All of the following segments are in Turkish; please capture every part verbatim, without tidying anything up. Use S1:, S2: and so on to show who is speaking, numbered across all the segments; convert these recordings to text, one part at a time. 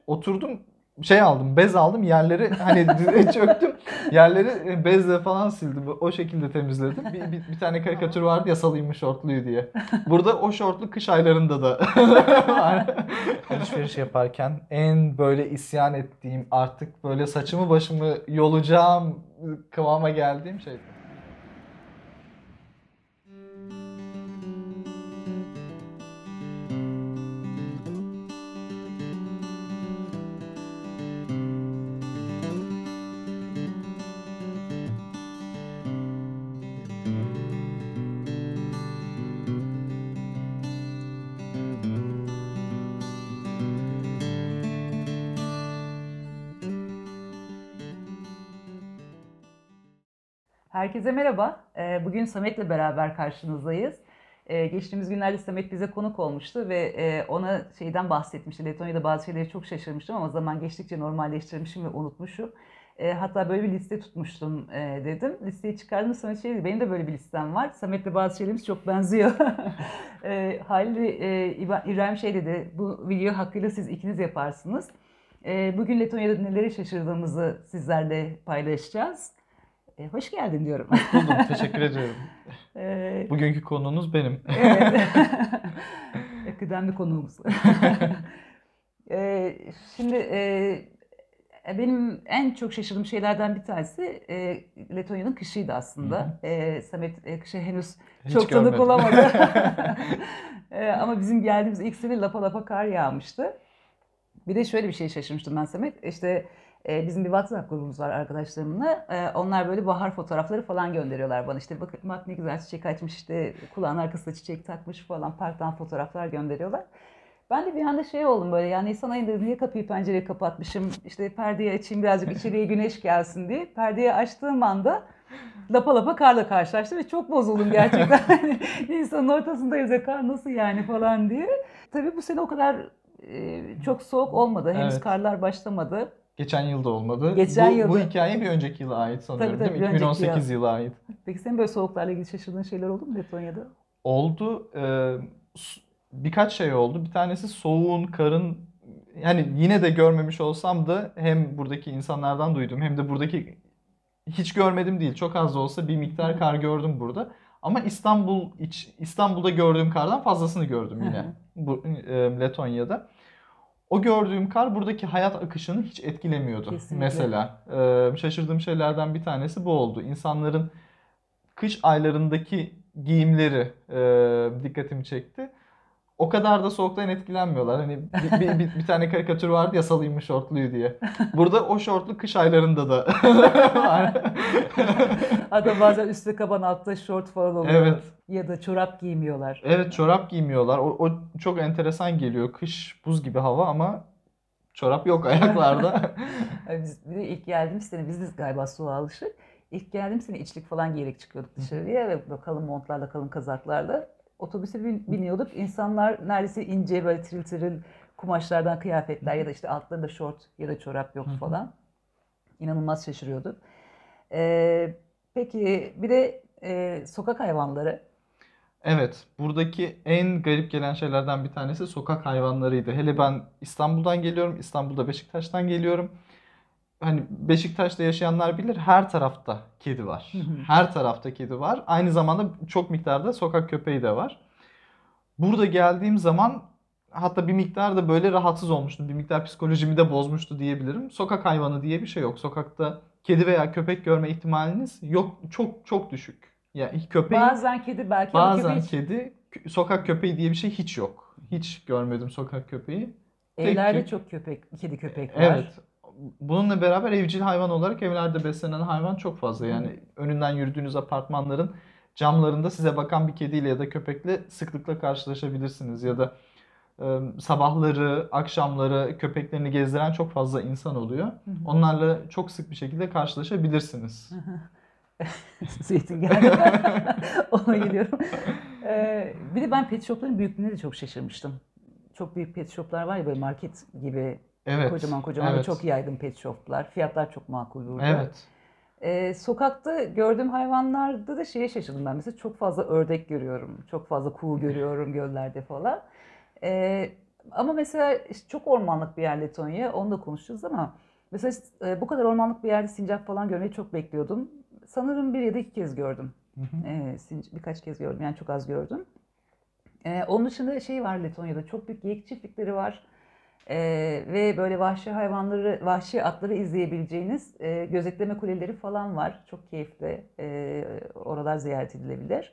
S1: oturdum, şey aldım, bez aldım, yerleri hani çöktüm, yerleri bezle falan sildim, o şekilde temizledim. Bir, bir, bir tane karikatür vardı ya, salayım mı şortluyu diye. Burada o şortlu kış aylarında da var. Alışveriş yaparken en böyle isyan ettiğim, artık böyle saçımı başımı yolacağım kıvama geldiğim şey.
S2: Herkese merhaba. Ee, Bugün Samet'le beraber karşınızdayız. Ee, Geçtiğimiz günlerde Samet bize konuk olmuştu ve e, ona şeyden bahsetmişti. Letonya'da bazı şeyleri çok şaşırmıştım ama zaman geçtikçe normalleştirmişim ve unutmuşum. Ee, Hatta böyle bir liste tutmuştum e, dedim. Listeyi çıkardım, Samet şey dedi, benim de böyle bir listem var. Samet'le bazı şeylerimiz çok benziyor. E, Halil e, İba- İbrahim şey dedi, bu video hakkıyla siz ikiniz yaparsınız. E, Bugün Letonya'da neleri şaşırdığımızı sizlerle paylaşacağız. E, hoş geldin diyorum.
S1: Hoş buldum, teşekkür ediyorum.
S2: Ee,
S1: Bugünkü konunuz benim.
S2: evet. Kıdemli konuğumuz. Ee, Şimdi e, benim en çok şaşırdığım şeylerden bir tanesi e, Letonya'nın kışıydı
S1: Hı hı.
S2: aslında. E, Samet e, kışa henüz
S1: Hiç
S2: çok tanık
S1: görmedim.
S2: olamadı. E, ama bizim geldiğimiz ilk sene lapa lapa kar yağmıştı. Bir de şöyle bir şey şaşırmıştım ben Samet. İşte e, bizim bir WhatsApp grubumuz var arkadaşlarımla. E, onlar böyle bahar fotoğrafları falan gönderiyorlar bana. İşte bak, bak ne güzel çiçek açmış, işte kulağın arkasına çiçek takmış falan, parktan fotoğraflar gönderiyorlar. Ben de bir anda şey oldum böyle, yani Nisan ayında niye kapıyı pencereyi kapatmışım, işte perdeyi açayım birazcık içeriye güneş gelsin diye. Perdeyi açtığım anda lapa lapa karla karşılaştım ve çok bozuldum gerçekten. Hani Nisan'ın ortasındayız ya, kar nasıl yani falan diye. Tabii bu sene o kadar e, çok soğuk olmadı. Henüz
S1: Evet.
S2: karlar başlamadı.
S1: Geçen yıl da olmadı.
S2: Geçen
S1: Bu, bu
S2: yılda.
S1: hikaye bir önceki yıla ait sanıyorum,
S2: Tabii
S1: değil
S2: tabii
S1: mi?
S2: bir önceki yıl.
S1: iki bin on sekiz yıla ait.
S2: Peki senin böyle soğuklarla ilgili şaşırdığın şeyler oldu mu Letonya'da?
S1: Oldu. Ee, s- birkaç şey oldu. Bir tanesi soğuğun, karın, yani yine de görmemiş olsam da hem buradaki insanlardan duydum hem de buradaki, hiç görmedim değil, çok az da olsa bir
S2: Hı
S1: miktar
S2: hı.
S1: kar gördüm burada. Ama İstanbul iç, İstanbul'da gördüğüm kardan fazlasını gördüm
S2: Hı
S1: yine
S2: hı.
S1: bu e, Letonya'da. O gördüğüm kar buradaki hayat akışını hiç etkilemiyordu.
S2: Kesinlikle.
S1: Mesela e, şaşırdığım şeylerden bir tanesi bu oldu. İnsanların kış aylarındaki giyimleri e, dikkatimi çekti. O kadar da soğuktan etkilenmiyorlar. Hani bir, bir, bir, bir tane karikatür vardı ya, salayım mı şortluyu diye. Burada o şortlu kış aylarında da var.
S2: Hatta bazen üstte kaban altta şort falan oluyor.
S1: Evet.
S2: Ya da çorap giymiyorlar.
S1: Evet, çorap giymiyorlar. O, o çok enteresan geliyor. Kış buz gibi hava ama çorap yok ayaklarda.
S2: Biz bir de ilk geldiğimiz sene biz de galiba soğuğa alışık. İlk geldiğimiz sene içlik falan giyerek çıkıyorduk dışarıya ve böyle kalın montlarla, kalın kazaklarla. Otobüse bin- biniyorduk. İnsanlar neredeyse ince böyle tiril tiril kumaşlardan kıyafetler ya da işte altlarında şort ya da çorap yoktu falan. İnanılmaz şaşırıyorduk. Ee, peki bir de e, sokak hayvanları.
S1: Evet, buradaki en garip gelen şeylerden bir tanesi sokak hayvanlarıydı. Hele ben İstanbul'dan geliyorum, İstanbul'da Beşiktaş'tan geliyorum. Hani Beşiktaş'ta yaşayanlar bilir, her tarafta kedi var. Her tarafta kedi var. Aynı zamanda çok miktarda sokak köpeği de var. Burada geldiğim zaman hatta bir miktar da böyle rahatsız olmuştum. Bir miktar psikolojimi de bozmuştu diyebilirim. Sokak hayvanı diye bir şey yok. Sokakta kedi veya köpek görme ihtimaliniz yok, çok çok düşük. Yani köpeği,
S2: Bazen kedi belki ama köpeği
S1: bazen
S2: hiç.
S1: kedi, sokak köpeği diye bir şey hiç yok. Hiç görmedim sokak köpeği. Tek
S2: Evlerde
S1: tük.
S2: çok köpek, kedi köpek var.
S1: Evet. Bununla beraber evcil hayvan olarak evlerde beslenen hayvan çok fazla. Yani önünden yürüdüğünüz apartmanların camlarında size bakan bir kediyle ya da köpekle sıklıkla karşılaşabilirsiniz. Ya da e, sabahları, akşamları köpeklerini gezdiren çok fazla insan oluyor. Onlarla çok sık bir şekilde karşılaşabilirsiniz.
S2: Zeytin geldi. Ona geliyorum. Ee, bir de ben pet shop'ların büyüklüğüne de çok şaşırmıştım. Çok büyük pet shop'lar var ya, böyle market gibi
S1: Evet,
S2: kocaman kocaman ve çok
S1: evet,
S2: yaygın pet shop'lar. Fiyatlar çok makul burada.
S1: evet.
S2: Ee, sokakta gördüğüm hayvanlarda da şeye şaşırdım ben. Mesela çok fazla ördek görüyorum. Çok fazla kuğu görüyorum göllerde falan. Ee, Ama mesela işte çok ormanlık bir yer Letonya, onu da konuşacağız ama mesela e, bu kadar ormanlık bir yerde sincap falan görmeyi çok bekliyordum. Sanırım bir ya da iki kez gördüm.
S1: Hı hı.
S2: E, sinc- birkaç kez gördüm, yani çok az gördüm. E, onun dışında şey var Letonya'da, çok büyük geyik çiftlikleri var. E, Ve böyle vahşi hayvanları, vahşi atları izleyebileceğiniz e, gözetleme kuleleri falan var. Çok keyifli, e, oralar ziyaret edilebilir.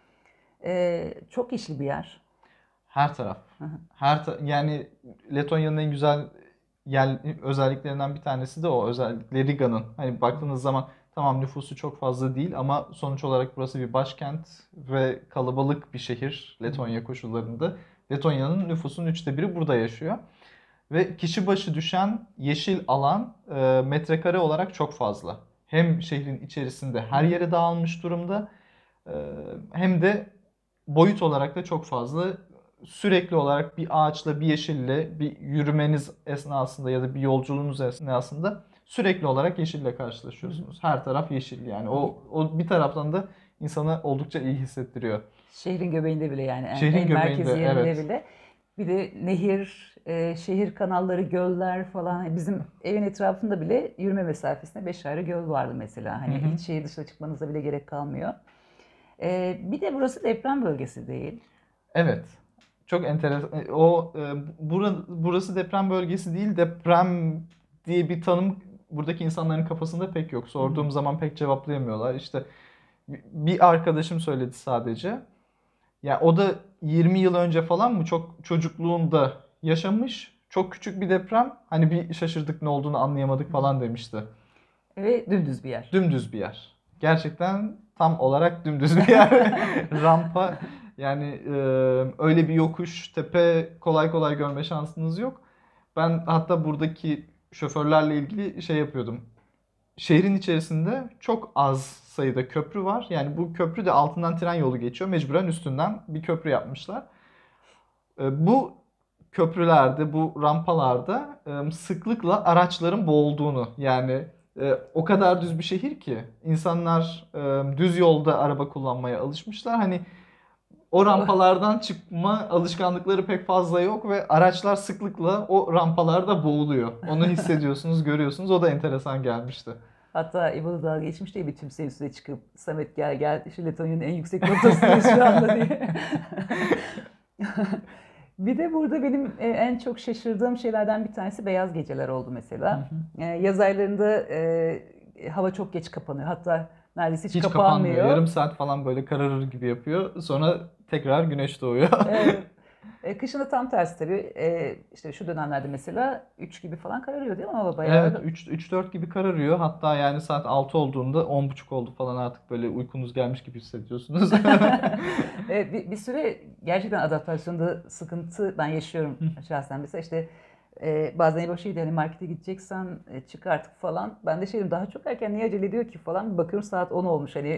S2: E, çok işli bir yer.
S1: Her taraf. Her ta- yani Letonya'nın en güzel yer, özelliklerinden bir tanesi de o. Özellikle Riga'nın. Hani baktığınız zaman tamam nüfusu çok fazla değil ama sonuç olarak burası bir başkent ve kalabalık bir şehir Letonya koşullarında. Letonya'nın nüfusunun üçte biri burada yaşıyor. Ve kişi başı düşen yeşil alan e, metrekare olarak çok fazla. Hem şehrin içerisinde her yere dağılmış durumda e, hem de boyut olarak da çok fazla. Sürekli olarak bir ağaçla, bir yeşille, bir yürümeniz esnasında ya da bir yolculuğunuz esnasında sürekli olarak yeşille karşılaşıyorsunuz. Her taraf yeşil yani. O, o bir taraftan da insana oldukça iyi hissettiriyor.
S2: Şehrin göbeğinde bile, yani en,
S1: Şehrin
S2: en merkezi
S1: göbeğinde,
S2: yerinde
S1: evet.
S2: bile. Bir de nehir, e, şehir kanalları, göller falan. Bizim evin etrafında bile yürüme mesafesinde beş ayrı göl vardı mesela.
S1: Hı
S2: Hani
S1: hı.
S2: hiç şehir dışına çıkmanıza bile gerek kalmıyor. E, bir de burası deprem bölgesi değil.
S1: Evet. Çok enteresan. O e, bura, burası deprem bölgesi değil, deprem diye bir tanım buradaki insanların kafasında pek yok.
S2: Hı hı.
S1: Sorduğum zaman pek cevaplayamıyorlar. İşte bir arkadaşım söyledi sadece. Ya o da yirmi yıl önce falan mı çok çocukluğunda yaşamış. Çok küçük bir deprem. Hani bir şaşırdık ne olduğunu anlayamadık falan demişti.
S2: Ve dümdüz bir yer.
S1: Dümdüz bir yer. Gerçekten tam olarak dümdüz bir yer. Rampa yani e, öyle bir yokuş, tepe kolay kolay görme şansınız yok. Ben hatta buradaki şoförlerle ilgili şey yapıyordum. Şehrin içerisinde çok az sayıda köprü var. Yani bu köprü de altından tren yolu geçiyor. Mecburen üstünden bir köprü yapmışlar. E, Bu köprülerde, bu rampalarda e, sıklıkla araçların boğulduğunu yani e, o kadar düz bir şehir ki insanlar e, düz yolda araba kullanmaya alışmışlar. Hani o rampalardan çıkma alışkanlıkları pek fazla yok ve araçlar sıklıkla o rampalarda boğuluyor. Onu hissediyorsunuz, görüyorsunuz. O da enteresan gelmişti.
S2: Hatta İbo'da dalga geçmiş diye bir tümseyin üstüne çıkıp Samet gel gel şu Letonya'nın en yüksek noktasındayız şu anda diye. Bir de burada benim e, en çok şaşırdığım şeylerden bir tanesi beyaz geceler oldu
S1: Hı
S2: mesela.
S1: hı.
S2: E, Yaz aylarında e, hava çok geç kapanıyor. Hatta neredeyse hiç
S1: Hiç kapanmıyor.
S2: kapanmıyor.
S1: Yarım saat falan böyle kararır gibi yapıyor. Sonra tekrar güneş doğuyor.
S2: Evet. E, kışın da tam tersi tabii. E, işte şu dönemlerde mesela üç gibi falan kararıyor değil mi hava
S1: Evet
S2: bayağı?
S1: üç dört gibi kararıyor. Hatta yani saat altı olduğunda on buçuk oldu falan artık böyle uykunuz gelmiş gibi hissediyorsunuz.
S2: Evet, bir, bir süre gerçekten adaptasyonda sıkıntı ben yaşıyorum şahsen. Mesela işte e, bazen İbo şey diyor, hani markete gideceksen e, çık artık falan. Ben de şey diyorum, daha çok erken niye acele ediyor ki falan. Bir bakıyorum saat on olmuş, hani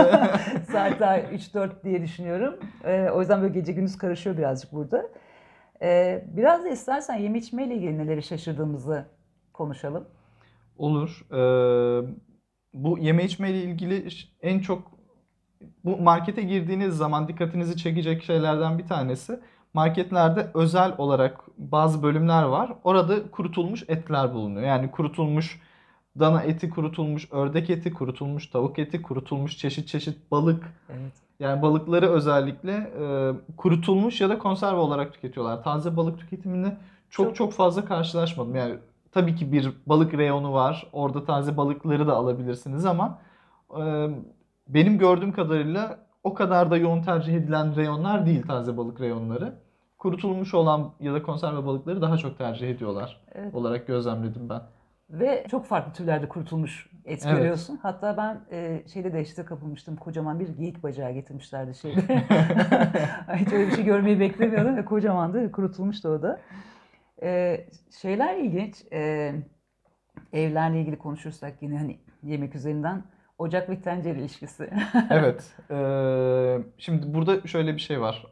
S2: saat daha üç dört diye düşünüyorum. E, o yüzden böyle gece gündüz karışıyor birazcık burada. E, biraz da istersen yeme içmeyle ilgili neleri şaşırdığımızı konuşalım.
S1: Olur. Ee, bu yeme içme ile ilgili ş- en çok bu markete girdiğiniz zaman dikkatinizi çekecek şeylerden bir tanesi. Marketlerde özel olarak bazı bölümler var. Orada kurutulmuş etler bulunuyor. Yani kurutulmuş dana eti, kurutulmuş ördek eti, kurutulmuş tavuk eti, kurutulmuş çeşit çeşit balık.
S2: Evet.
S1: Yani balıkları özellikle e, kurutulmuş ya da konserve olarak tüketiyorlar. Taze balık tüketimini çok
S2: Çok.
S1: çok fazla karşılaşmadım. Yani tabii ki bir balık reyonu var. Orada taze balıkları da alabilirsiniz ama e, benim gördüğüm kadarıyla o kadar da yoğun tercih edilen reyonlar değil taze balık reyonları. Kurutulmuş olan ya da konserve balıkları daha çok tercih ediyorlar
S2: Evet.
S1: olarak gözlemledim ben.
S2: Ve çok farklı türlerde kurutulmuş et
S1: Evet.
S2: görüyorsun. Hatta ben e, şeyde dehşete kapılmıştım. Kocaman bir geyik bacağı getirmişlerdi şeyde. Hiç öyle bir şey görmeyi beklemiyordum ve kocamandı. Kurutulmuştu o da. E, şeyler ilginç. E, evlerle ilgili konuşursak yine hani yemek üzerinden ocak ve tencere ilişkisi.
S1: Evet. Eee, şimdi burada şöyle bir şey var.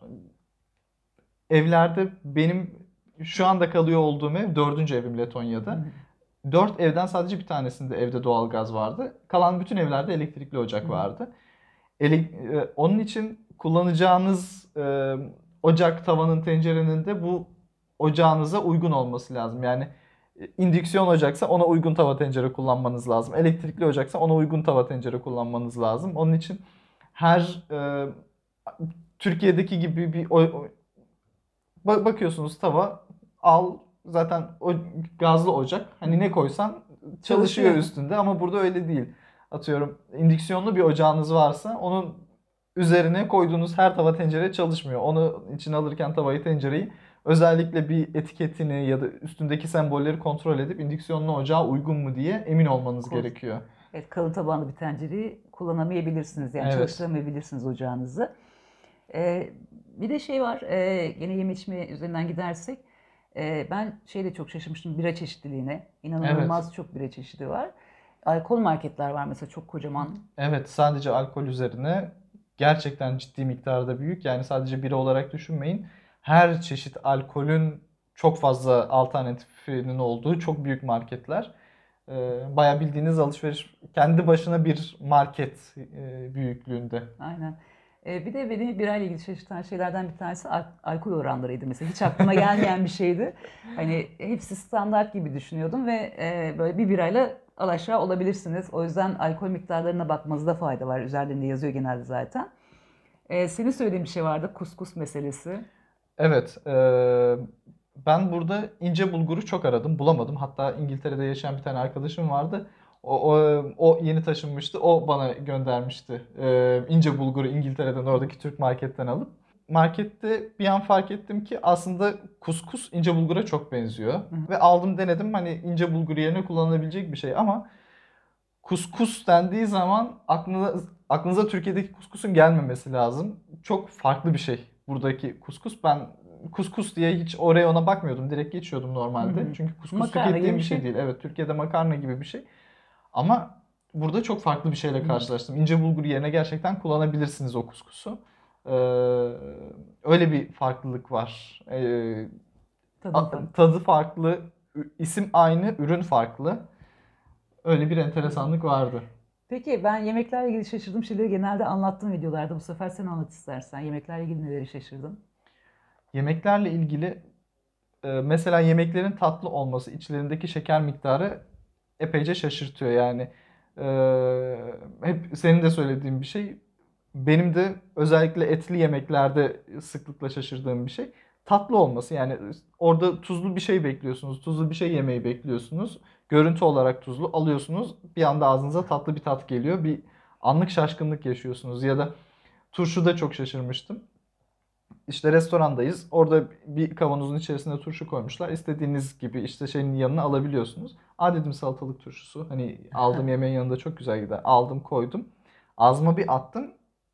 S1: Evlerde benim şu anda kalıyor olduğum ev dördüncü evim Letonya'da. Dört evden sadece bir tanesinde evde doğalgaz vardı. Kalan bütün evlerde elektrikli ocak vardı. Ele, e, onun için kullanacağınız e, ocak, tavanın, tencerenin de bu ocağınıza uygun olması lazım. Yani e, indüksiyon ocaksa ona uygun tava tencere kullanmanız lazım. Elektrikli ocaksa ona uygun tava tencere kullanmanız lazım. Onun için her e, Türkiye'deki gibi bir o, o- ba- bakıyorsunuz tava al zaten o gazlı ocak. Hani ne koysan çalışıyor
S2: Çalışıyor.
S1: üstünde ama burada öyle değil. Atıyorum indüksiyonlu bir ocağınız varsa onun üzerine koyduğunuz her tava tencere çalışmıyor. Onu içine alırken tavayı tencereyi özellikle bir etiketini ya da üstündeki sembolleri kontrol edip indüksiyonlu ocağa uygun mu diye emin olmanız
S2: Kol-
S1: gerekiyor.
S2: Evet, kalın tabanlı bir tencereyi kullanamayabilirsiniz. Yani
S1: Evet.
S2: çalıştıramayabilirsiniz ocağınızı. Ee, bir de şey var, e, gene yeme içme üzerinden gidersek, e, ben şeyde çok şaşırmıştım bira çeşitliliğine.
S1: Evet.
S2: İnanılmaz çok bira çeşidi var. Alkol marketler var mesela, çok kocaman.
S1: Evet, sadece alkol üzerine gerçekten ciddi miktarda büyük. Yani sadece bira olarak düşünmeyin. Her çeşit alkolün çok fazla alternatifinin olduğu çok büyük marketler. Ee, bayağı bildiğiniz alışveriş kendi başına bir market e, büyüklüğünde.
S2: Aynen. Ee, bir de beni birayla ilgili şaşırtan şeylerden bir tanesi al- alkol oranlarıydı mesela. Hiç aklıma gelmeyen bir şeydi. Hani hepsi standart gibi düşünüyordum ve e, böyle bir birayla alaşağı olabilirsiniz. O yüzden alkol miktarlarına bakmanızda fayda var. Üzerlerinde yazıyor genelde zaten. Ee, senin söylediğin bir şey vardı, kuskus meselesi.
S1: Evet, eee, ben burada ince bulguru çok aradım, bulamadım. Hatta İngiltere'de yaşayan bir tane arkadaşım vardı. O, o, o yeni taşınmıştı, o bana göndermişti. Eee ince bulguru İngiltere'den, oradaki Türk marketten alıp. Markette bir an fark ettim ki aslında kuskus ince bulgura çok benziyor.
S2: Hı hı.
S1: Ve aldım denedim, hani ince bulgur yerine kullanılabilecek bir şey ama kuskus dendiği zaman aklınıza, aklınıza Türkiye'deki kuskusun gelmemesi lazım. Çok farklı bir şey buradaki kuskus. Ben kuskus diye hiç oraya ona bakmıyordum. Direkt geçiyordum
S2: Hı
S1: normalde.
S2: hı.
S1: Çünkü kuskus
S2: Makarna gibi
S1: tükettiğim
S2: bir
S1: bir şey
S2: şey.
S1: değil. Evet, Türkiye'de makarna gibi bir şey. Ama burada çok farklı bir şeyle
S2: Hı hı.
S1: karşılaştım. İnce bulgur yerine gerçekten kullanabilirsiniz o kuskusu. Ee, öyle bir farklılık var. Ee,
S2: Tadım
S1: a-
S2: farklı.
S1: tadı farklı, ü- isim aynı, ürün farklı. Öyle bir
S2: Hı hı.
S1: enteresanlık vardı.
S2: Peki, ben yemeklerle ilgili şaşırdığım şeyleri genelde anlattım videolarda. Bu sefer sen anlat istersen. Yemeklerle ilgili neleri şaşırdın?
S1: Yemeklerle ilgili e, mesela yemeklerin tatlı olması, içlerindeki şeker miktarı epeyce şaşırtıyor. Yani e, hep senin de söylediğin bir şey. Benim de özellikle etli yemeklerde sıklıkla şaşırdığım bir şey. Tatlı olması. Yani orada tuzlu bir şey bekliyorsunuz. Tuzlu bir şey yemeyi bekliyorsunuz. Görüntü olarak tuzlu alıyorsunuz. Bir anda ağzınıza tatlı bir tat geliyor. Bir anlık şaşkınlık yaşıyorsunuz. Ya da turşuda çok şaşırmıştım. İşte restorandayız. Orada bir kavanozun içerisine turşu koymuşlar. İstediğiniz gibi işte şeyin yanına alabiliyorsunuz. Aa dedim, salatalık turşusu. Hani aldım, yemeğin yanında çok güzel gider. Aldım, koydum. Ağzıma bir attım.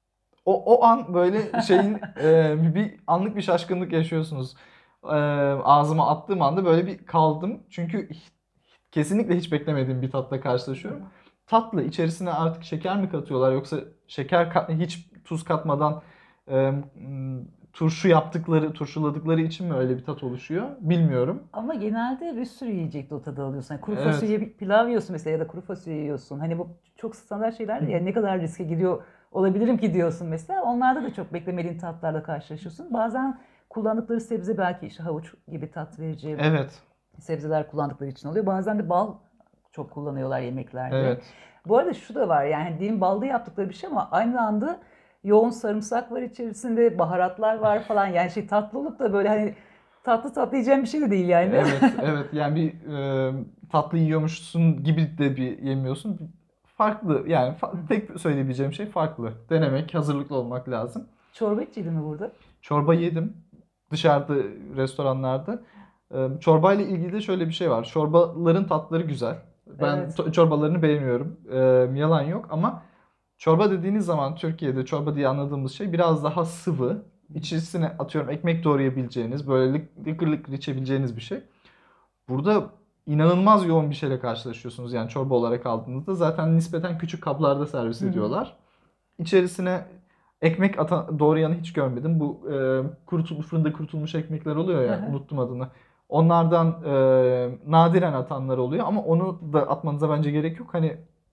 S1: O, o an böyle şeyin e, bir anlık bir şaşkınlık yaşıyorsunuz. E, ağzıma attığım anda böyle bir kaldım. Çünkü hiç- kesinlikle hiç beklemediğim bir tatla karşılaşıyorum. Tatlı, içerisine artık şeker mi katıyorlar yoksa şeker kat, hiç tuz katmadan e, m, turşu yaptıkları, turşuladıkları için mi öyle bir tat oluşuyor bilmiyorum.
S2: Ama genelde bir sürü yiyecekte o tadı alıyorsun. Yani kuru
S1: Evet.
S2: fasulye pilav yiyorsun mesela ya da kuru fasulye yiyorsun. Hani bu çok standart şeyler ya, ne kadar riske giriyor olabilirim ki diyorsun mesela. Onlarda da çok beklemediğin tatlarla karşılaşıyorsun. Bazen kullandıkları sebze belki işte havuç gibi tat verici
S1: Evet.
S2: sebzeler kullandıkları için oluyor. Bazen de bal çok kullanıyorlar yemeklerde.
S1: Evet.
S2: Bu arada şu da var, yani dilim balda yaptıkları bir şey ama aynı anda yoğun sarımsak var içerisinde, baharatlar var falan. Yani şey, tatlılık da böyle hani tatlı tatlı yiyeceğim bir şey de değil yani.
S1: Evet, evet. Yani bir e, tatlı yiyormuşsun gibi de bir yemiyorsun. Farklı yani fa- tek söyleyebileceğim şey farklı. Denemek, hazırlıklı olmak lazım.
S2: Çorba içildin mi burada?
S1: Çorba yedim dışarıda restoranlarda. E, çorbayla ilgili de şöyle bir şey var. Çorbaların tatları güzel. Ben
S2: Evet.
S1: to- çorbalarını beğeniyorum. E, yalan yok ama çorba dediğiniz zaman Türkiye'de çorba diye anladığımız şey biraz daha sıvı. İçerisine atıyorum ekmek doğrayabileceğiniz, böyle lık- lıkır lıkır içebileceğiniz bir şey. Burada inanılmaz yoğun bir şeyle karşılaşıyorsunuz. Yani çorba olarak aldığınızda zaten nispeten küçük kaplarda servis
S2: Hı hı.
S1: ediyorlar. İçerisine ekmek atan, doğrayanı hiç görmedim. Bu e, kurutulmuş, fırında kurutulmuş ekmekler oluyor
S2: Hı
S1: ya,
S2: hı.
S1: unuttum adını. Onlardan e, nadiren atanlar oluyor ama onu da atmanıza bence gerek yok. Hani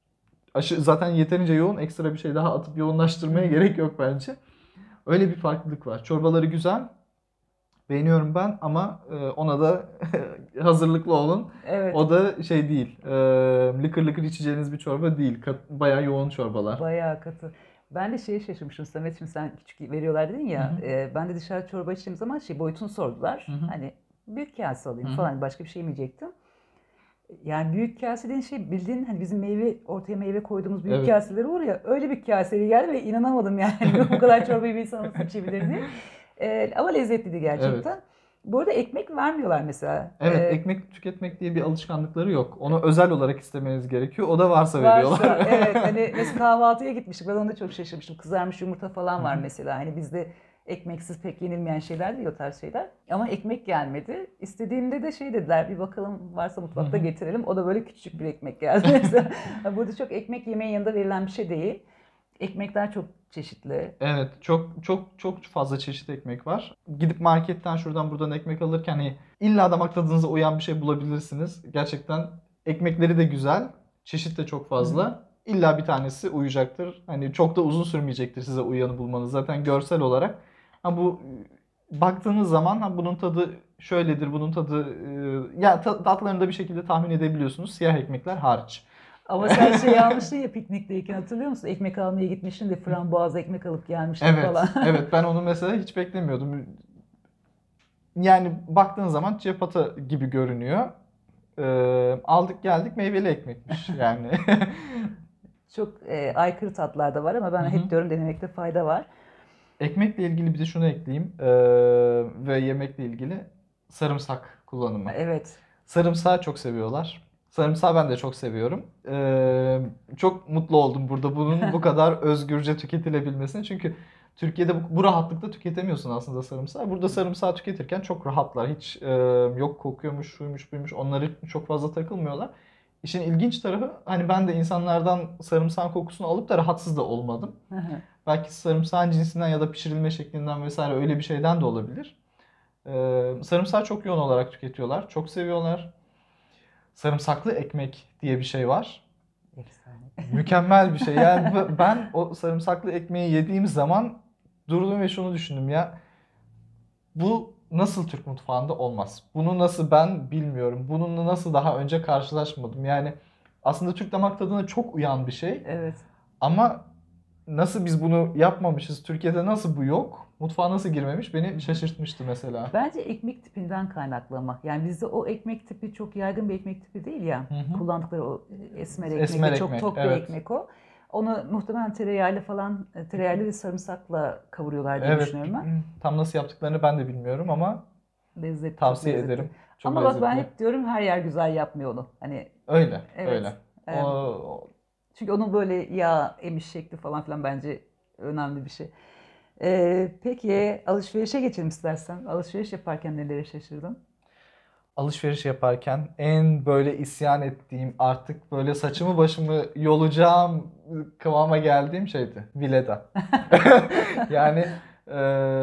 S1: aşı, zaten yeterince yoğun, ekstra bir şey daha atıp
S2: Hı
S1: yoğunlaştırmaya
S2: hı.
S1: gerek yok bence. Öyle bir farklılık var. Çorbaları güzel. Beğeniyorum ben ama e, ona da hazırlıklı olun.
S2: Evet.
S1: O da şey değil. E, lıkır lıkır içeceğiniz bir çorba değil. Kat- bayağı yoğun çorbalar.
S2: Bayağı katı. Ben de şeye şaşırmıştım Samet, şimdi sen küçük veriyorlar dedin
S1: Hı
S2: ya,
S1: hı.
S2: e, ben de dışarı çorba içtiğim zaman şey boyutunu
S1: Hı
S2: sordular.
S1: hı.
S2: Hani büyük kase
S1: Hı
S2: alayım
S1: hı.
S2: falan, başka bir şey yemeyecektim. Yani büyük kase dediğin şey bildiğin hani bizim meyve ortaya meyve koyduğumuz büyük
S1: Evet.
S2: kaseleri var ya, öyle bir kaseyle geldi ve inanamadım yani bu kadar çorbayı bir insan nasıl içebilir diye. E, ama lezzetliydi
S1: Evet.
S2: gerçekten. Bu arada ekmek vermiyorlar mesela.
S1: Evet,
S2: E,
S1: ekmek tüketmek diye bir alışkanlıkları yok. Onu özel olarak istemeniz gerekiyor. O da varsa
S2: Varsa
S1: veriyorlar.
S2: evet, hani mesela kahvaltıya gitmiştik, ben onda çok şaşırmıştım. Kızarmış yumurta
S1: Hı
S2: falan var
S1: hı.
S2: mesela, hani bizde ekmeksiz pek yenilmeyen şeyler değil o tarz şeyler. Ama ekmek gelmedi. İstediğimde de şey dediler, bir bakalım varsa
S1: Hı
S2: mutfakta
S1: hı.
S2: getirelim. O da böyle küçücük bir ekmek geldi mesela. Ha, burada çok ekmek yemeğin yanında verilen bir şey değil. Ekmekler çok çeşitli.
S1: Evet, çok çok çok fazla çeşit ekmek var. Gidip marketten şuradan buradan ekmek alırken hani illa damak tadınıza uyan bir şey bulabilirsiniz. Gerçekten ekmekleri de güzel, çeşit de çok
S2: Hı hı.
S1: fazla. İlla bir tanesi uyacaktır. Hani çok da uzun sürmeyecektir size uyanı bulmanız. Zaten görsel olarak ha bu baktığınız zaman ha bunun tadı şöyledir, bunun tadı e, ya ta- tatlarını da bir şekilde tahmin edebiliyorsunuz. Siyah ekmekler hariç.
S2: Ama sen şey almıştın ya piknikteyken, hatırlıyor musun? Ekmek almaya gitmiştin de frambuaz ekmek alıp gelmiştin falan.
S1: Evet, evet ben onu mesela hiç beklemiyordum. Yani baktığın zaman ciabatta gibi görünüyor. Ee, aldık geldik meyveli ekmekmiş yani.
S2: Çok e, aykırı tatlar da var ama
S1: Hı
S2: ben
S1: hı.
S2: hep diyorum denemekte fayda var.
S1: Ekmekle ilgili bir de şunu ekleyeyim ee, ve yemekle ilgili sarımsak kullanımı.
S2: Evet.
S1: Sarımsağı çok seviyorlar. Sarımsağı ben de çok seviyorum. Ee, çok mutlu oldum burada bunun bu kadar özgürce tüketilebilmesine. Çünkü Türkiye'de bu, bu rahatlıkla tüketemiyorsun aslında sarımsağı. Burada sarımsağı tüketirken çok rahatlar. Hiç e, yok kokuyormuş, şuymuş, buymuş onları çok fazla takılmıyorlar. İşin ilginç tarafı hani ben de insanlardan sarımsağın kokusunu alıp da rahatsız da olmadım. Belki sarımsağın cinsinden ya da pişirilme şeklinden vesaire öyle bir şeyden de olabilir. Ee, sarımsağı çok yoğun olarak tüketiyorlar. Çok seviyorlar. Sarımsaklı ekmek diye bir şey var.
S2: Efsane.
S1: Mükemmel bir şey. Yani b- ben o sarımsaklı ekmeği yediğim zaman durdum ve şunu düşündüm ya. Bu nasıl Türk mutfağında olmaz? Bunu nasıl ben bilmiyorum. Bununla nasıl daha önce karşılaşmadım. Yani aslında Türk damak tadına çok uyan bir şey.
S2: Evet.
S1: Ama nasıl biz bunu yapmamışız? Türkiye'de nasıl bu yok? Mutfağa nasıl girmemiş? Beni şaşırtmıştı mesela.
S2: Bence ekmek tipinden kaynaklı ama. Yani bizde o ekmek tipi çok yaygın bir ekmek tipi değil ya.
S1: Hı hı.
S2: Kullandıkları o esmer ekmek
S1: Esmer
S2: ve çok
S1: ekmek,
S2: tok bir
S1: evet.
S2: ekmek o. Onu muhtemelen tereyağıyla falan, e, tereyağıyla ve sarımsakla kavuruyorlar diye
S1: Evet,
S2: düşünüyorum ben.
S1: tam nasıl yaptıklarını ben de bilmiyorum ama
S2: Lezzetli, çok
S1: tavsiye
S2: lezzetli.
S1: ederim. Çok
S2: Ama bak, ben
S1: lezzetli.
S2: hep diyorum her yer güzel yapmıyor onu. Hani
S1: Öyle, öyle.
S2: evet.
S1: O,
S2: e, Çünkü onun böyle yağ emiş şekli falan filan bence önemli bir şey. E, peki alışverişe geçelim istersen. Alışveriş yaparken nelere şaşırdın?
S1: alışveriş yaparken en böyle isyan ettiğim artık böyle saçımı başımı yolacağım kıvama geldiğim şeydi. Vileda. Yani e,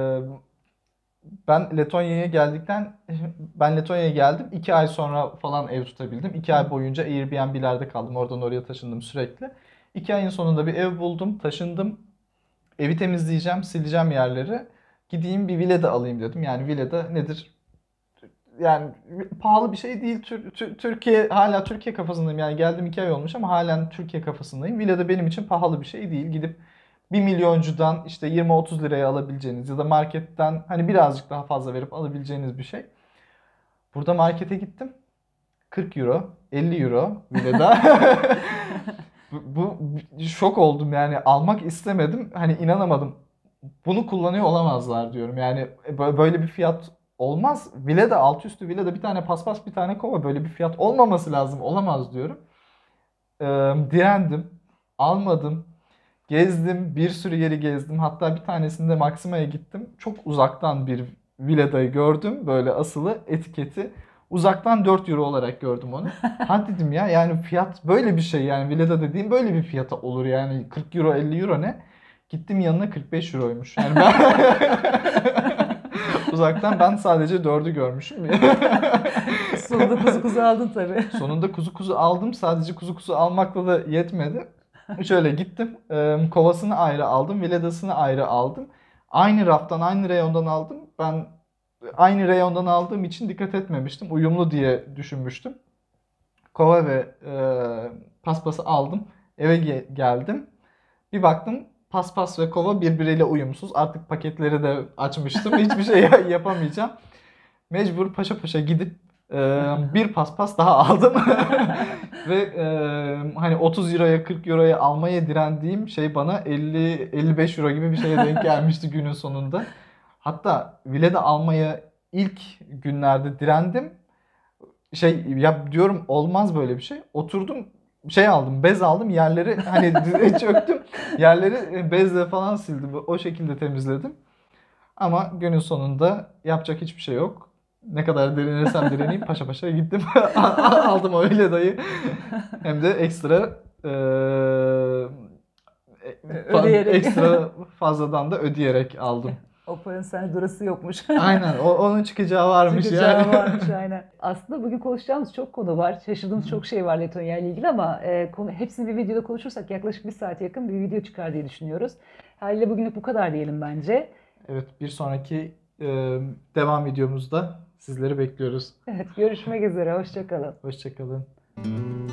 S1: ben Letonya'ya geldikten ben Letonya'ya geldim. iki ay sonra falan ev tutabildim. iki ay boyunca Airbnb'lerde kaldım. Oradan oraya taşındım sürekli. iki ayın sonunda bir ev buldum, taşındım. Evi temizleyeceğim, sileceğim yerleri. Gideyim bir villa da alayım dedim. Yani villa da nedir? Yani pahalı bir şey değil. Tür- Tür- Türkiye hala Türkiye kafasındayım. Yani geldim iki ay olmuş ama halen Türkiye kafasındayım. Villa da benim için pahalı bir şey değil. Gidip bir milyoncudan işte yirmi otuz liraya alabileceğiniz ya da marketten hani birazcık daha fazla verip alabileceğiniz bir şey. Burada markete gittim. kırk euro, elli euro villada. Bu, bu şok oldum yani almak istemedim. Hani inanamadım. Bunu kullanıyor olamazlar diyorum. Yani bö- böyle bir fiyat olmaz. Villada altı üstü villada bir tane paspas bir tane kova böyle bir fiyat olmaması lazım. Olamaz diyorum. Ee, direndim. Almadım. Gezdim. Bir sürü yeri gezdim. Hatta bir tanesinde Maxima'ya gittim. Çok uzaktan bir villadayı gördüm. Böyle asılı etiketi. Uzaktan dört euro olarak gördüm onu. Ha dedim ya yani fiyat böyle bir şey yani villada dediğim böyle bir fiyata olur yani kırk euro elli euro ne? Gittim yanına kırk beş euroymuş. Yani ben uzaktan ben sadece dördü görmüşüm.
S2: Sonunda kuzu kuzu aldın tabii.
S1: Sonunda kuzu kuzu aldım. Sadece kuzu kuzu almakla da yetmedi. Şöyle gittim. E, kovasını ayrı aldım. Villadasını ayrı aldım. Aynı raftan, aynı reyondan aldım. Ben aynı reyondan aldığım için dikkat etmemiştim. Uyumlu diye düşünmüştüm. Kova ve e, paspası aldım. Eve ge- geldim. Bir baktım paspas ve kova birbiriyle uyumsuz. Artık paketleri de açmıştım. Hiçbir şey yapamayacağım. Mecbur paşa paşa gidip e, bir paspas daha aldım. Ve e, hani otuz euroya kırk euroya almaya direndiğim şey bana elli elli beş euro gibi bir şeye denk gelmişti günün sonunda. Hatta Vile'de almaya ilk günlerde direndim. Şey ya diyorum olmaz böyle bir şey. Oturdum şey aldım, bez aldım, yerleri hani çöktüm. Yerleri bezle falan sildim. O şekilde temizledim. Ama günün sonunda yapacak hiçbir şey yok. Ne kadar direnirsem direneyim paşa paşa gittim. Aldım öyle dayı. Hem de ekstra eee, fa-
S2: Ödeyerek.
S1: ekstra fazladan da ödeyerek aldım.
S2: O paranın sende durası yokmuş.
S1: Aynen o, onun çıkacağı varmış
S2: Çıkacağı
S1: yani.
S2: varmış aynen. Aslında bugün konuşacağımız çok konu var. Şaşırdığımız çok şey var Letonya ile ilgili ama e, konu, hepsini bir videoda konuşursak yaklaşık bir saate yakın bir video çıkar diye düşünüyoruz. Haliyle bugünlük bu kadar diyelim bence.
S1: Evet, bir sonraki e, devam videomuzda sizleri bekliyoruz.
S2: Evet, görüşmek üzere. Hoşça kalın.
S1: Hoşça kalın.